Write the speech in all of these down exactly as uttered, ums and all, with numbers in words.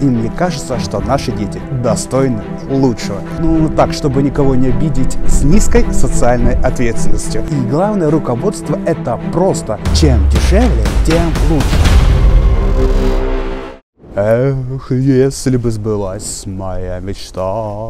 И мне кажется, что наши дети достойны лучшего. Ну, так, чтобы никого не обидеть, с низкой социальной ответственностью. И главное руководство — это просто: чем дешевле, тем лучше. Эх, если бы сбылась моя мечта,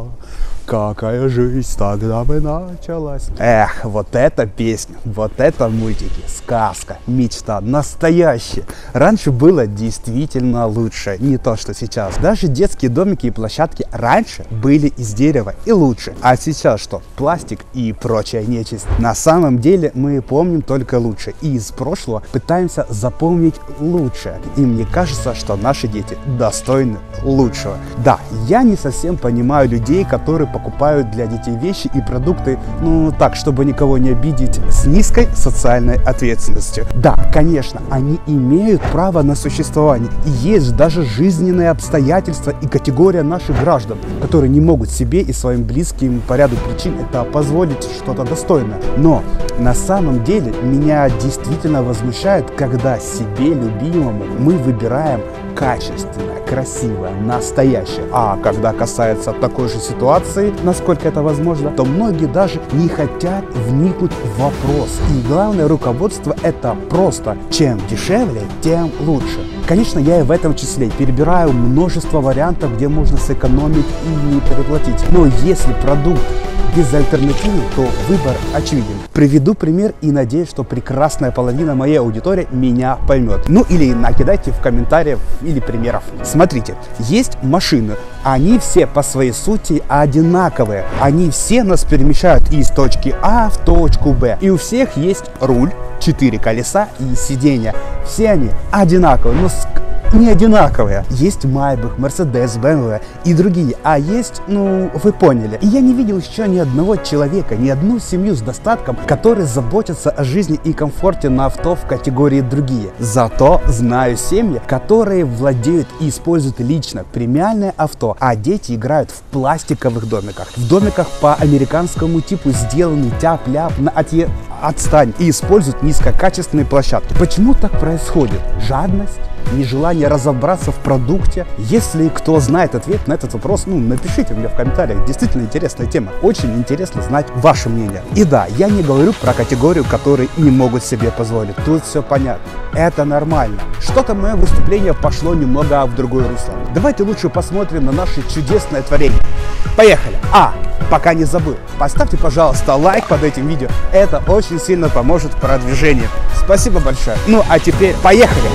какая жизнь тогда бы началась. Эх, вот эта песня, вот это мультики, сказка, мечта, настоящая. Раньше было действительно лучше, не то что сейчас. Даже детские домики и площадки раньше были из дерева и лучше. А сейчас что? Пластик и прочая нечисть. На самом деле мы помним только лучше. И из прошлого пытаемся запомнить лучшее. И мне кажется, что наши дети достойны лучшего. Да, я не совсем понимаю людей, которые покупают для детей вещи и продукты, ну так, чтобы никого не обидеть, с низкой социальной ответственностью. Да, конечно, они имеют право на существование. И есть даже жизненные обстоятельства и категория наших граждан, которые не могут себе и своим близким по ряду причин это позволить что-то достойное. Но на самом деле меня действительно возмущает, когда себе любимому мы выбираем качественное, красивое, настоящее. А когда касается такой же ситуации, насколько это возможно, то многие даже не хотят вникнуть в вопрос. И главное руководство — это просто: чем дешевле, тем лучше. Конечно, я и в этом числе перебираю множество вариантов, где можно сэкономить и не переплатить. Но если продукт без альтернативы, то выбор очевиден. Приведу пример и надеюсь, что прекрасная половина моей аудитории меня поймет. Ну или накидайте в комментариях или примеров. Смотрите, есть машины, они все по своей сути одинаковые. Они все нас перемещают из точки А в точку Б. И у всех есть руль, четыре колеса и сиденья. Все они одинаковые, но не одинаковые. Есть Майбах, Мерседес, бэ эм вэ и другие. А есть, ну, вы поняли. И я не видел еще ни одного человека, ни одну семью с достатком, которые заботятся о жизни и комфорте на авто в категории другие. Зато знаю семьи, которые владеют и используют лично премиальное авто, а дети играют в пластиковых домиках. В домиках по американскому типу, сделанный тяп-ляп на отъе... отстань, и используют низкокачественные площадки. Почему так происходит? Жадность? Нежелание разобраться в продукте? Если кто знает ответ на этот вопрос, ну, напишите мне в комментариях. Действительно интересная тема. Очень интересно знать ваше мнение. И да, я не говорю про категорию, которые не могут себе позволить. Тут все понятно. Это нормально. Что-то мое выступление пошло немного в другое русло. Давайте лучше посмотрим на наше чудесное творение. Поехали! А, пока не забыл, поставьте, пожалуйста, лайк под этим видео. Это очень сильно поможет в продвижении. Спасибо большое. Ну, а теперь поехали!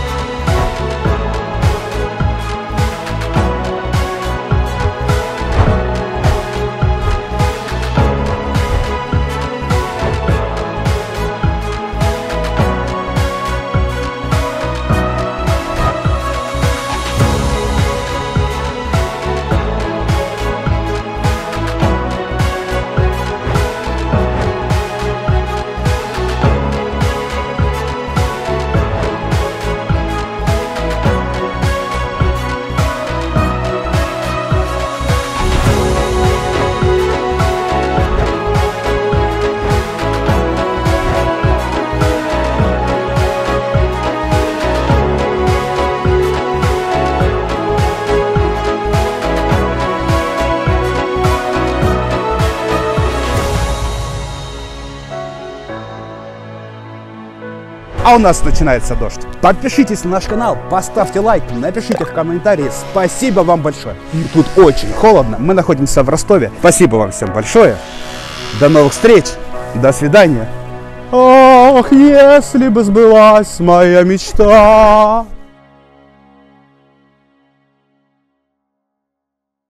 А у нас начинается дождь. Подпишитесь на наш канал, поставьте лайк, напишите в комментарии. Спасибо вам большое. И тут очень холодно. Мы находимся в Ростове. Спасибо вам всем большое. До новых встреч. До свидания. Ах, если бы сбылась моя мечта.